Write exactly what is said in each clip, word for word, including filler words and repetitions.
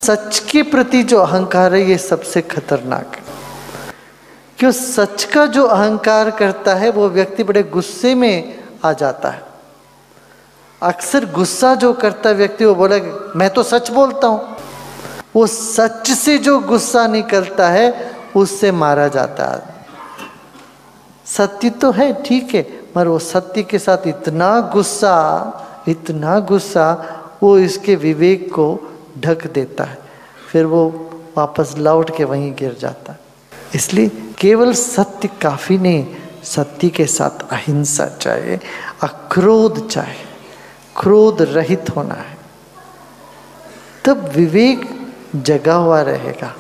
सच के प्रति जो अहंकार है ये सबसे खतरनाक है। क्यों? सच का जो अहंकार करता है वो व्यक्ति बड़े गुस्से में आ जाता है। अक्सर गुस्सा जो करता है व्यक्ति वो बोला मैं तो सच बोलता हूं। वो सच से जो गुस्सा निकलता है उससे मारा जाता है। सत्य तो है, ठीक है, मगर वो सत्य के साथ इतना गुस्सा इतना गुस्सा वो इसके विवेक को ढक देता है, फिर वो वापस लौट के वहीं गिर जाता है। इसलिए केवल सत्य काफी नहीं, सत्य के साथ अहिंसा चाहिए, अक्रोध चाहिए, क्रोध रहित होना है, तब विवेक जगा हुआ रहेगा।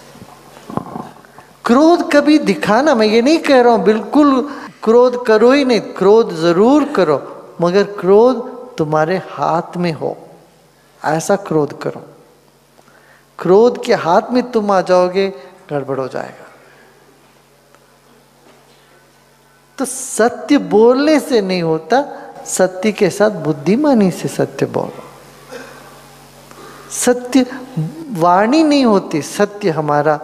क्रोध कभी दिखाना, मैं ये नहीं कह रहा हूं बिल्कुल क्रोध करो ही नहीं, क्रोध जरूर करो, मगर क्रोध तुम्हारे हाथ में हो, ऐसा क्रोध करो। क्रोध के हाथ में तुम आ जाओगे गड़बड़ हो जाएगा। तो सत्य बोलने से नहीं होता, सत्य के साथ बुद्धिमानी से सत्य बोलो। सत्य वाणी नहीं होती, सत्य हमारा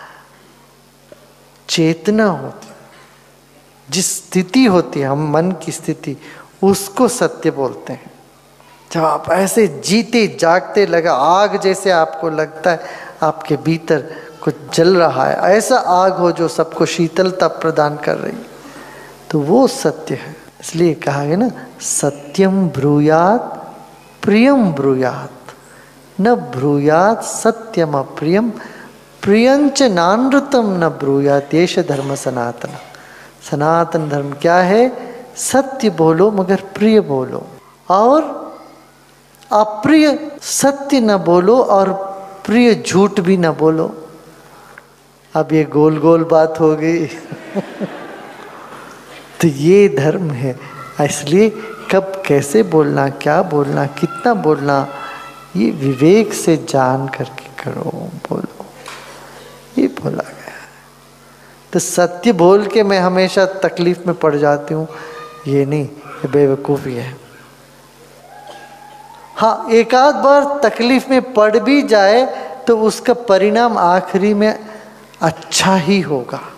चेतना होती, जिस स्थिति होती है हम मन की स्थिति, उसको सत्य बोलते हैं। जब आप ऐसे जीते जागते लगा आग जैसे आपको लगता है आपके भीतर कुछ जल रहा है, ऐसा आग हो जो सबको शीतलता प्रदान कर रही, तो वो सत्य है। इसलिए कहा गया ना, सत्यम ब्रूयात प्रियम ब्रूयात, न ब्रूयात सत्यम अप्रियम, प्रियंच नानृतम न ब्रूयात, येष धर्म सनातन। सनातन धर्म क्या है? सत्य बोलो मगर प्रिय बोलो, और अप्रिय सत्य न बोलो और प्रिय झूठ भी न बोलो। अब ये गोल गोल बात हो गई तो ये धर्म है। इसलिए कब कैसे बोलना, क्या बोलना, कितना बोलना, ये विवेक से जान करके करो, बोलो, ये बोला गया। तो सत्य बोल के मैं हमेशा तकलीफ में पड़ जाती हूँ, ये नहीं, ये बेवकूफ़ी है। हाँ, एक आध बार तकलीफ में पड़ भी जाए तो उसका परिणाम आखिरी में अच्छा ही होगा।